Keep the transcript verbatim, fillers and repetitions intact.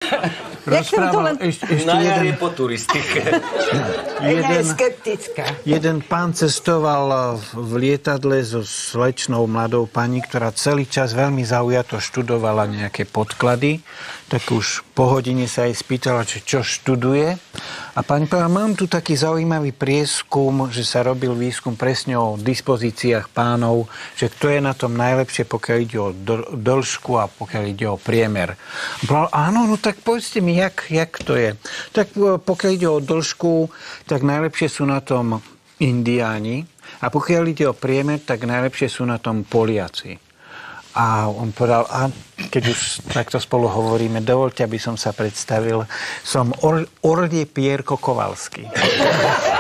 rozprával len... ešte, ešte Na jar jeden... je po turistike. jeden... je skeptická. Jeden pán cestoval v lietadle so slečnou mladou pani, ktorá celý čas veľmi zaujato študovala nejaké podklady. Tak už po hodine sa jej spýtala, čo, čo študuje. A pani povedala, mám tu taký zaujímavý prieskum, že sa robil výskum presne o dispozíciách pánov, že kto je na tom najlepšie, pokiaľ ide o dĺžku a pokiaľ ide o priemer. A povedala, áno, no tak povedzte mi, jak, jak to je. Tak pokiaľ ide o dĺžku, tak najlepšie sú na tom Indiáni a pokiaľ ide o priemer, tak najlepšie sú na tom Poliaci. A on povedal, a keď už takto spolu hovoríme, dovoľte, aby som sa predstavil, som Or- Orlie Pierko Kovalský.